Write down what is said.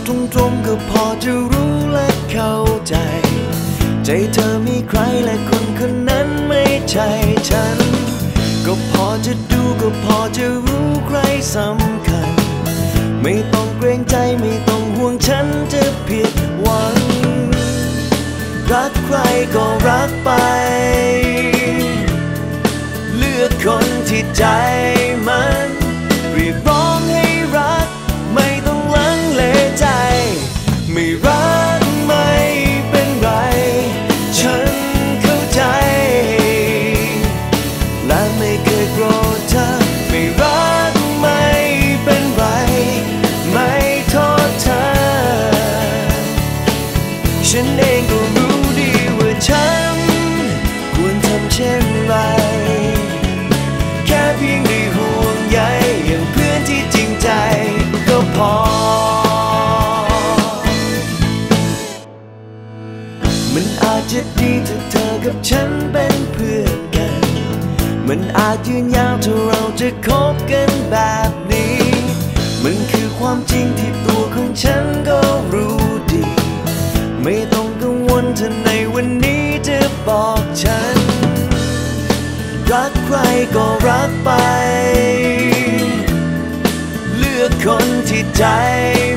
ตรงๆก็พอจะรู้และเข้าใจใจเธอมีใครและคนคนนั้นไม่ใช่ฉันก็พอจะดูก็พอจะรู้ใครสำคัญไม่ต้องเกรงใจไม่ต้องห่วงฉันจะผิดหวังรักใครก็รักไปเลือกคนที่ใจมันเรียกร้องให้รักไม่ต้องลังเลใจไม่รักไม่เป็นไรฉันเข้าใจและไม่เคยโกรธเธอไม่รักไม่เป็นไรไม่โทษเธอฉันเองก็รู้ดีว่าฉันควรทำเช่นไรแค่เพียงได้ห่วงใยอย่างเพื่อนที่จริงใจก็พอมันอาจจะดีถ้าเธอกับฉันเป็นเพื่อนกันมันอาจยืนยาวถ้าเราจะคบกันแบบนี้มันคือความจริงที่ตัวของฉันก็รู้ดีไม่ต้องกังวลถ้าในวันนี้จะบอกฉันรักใครก็รักไปเลือกคนที่ใจ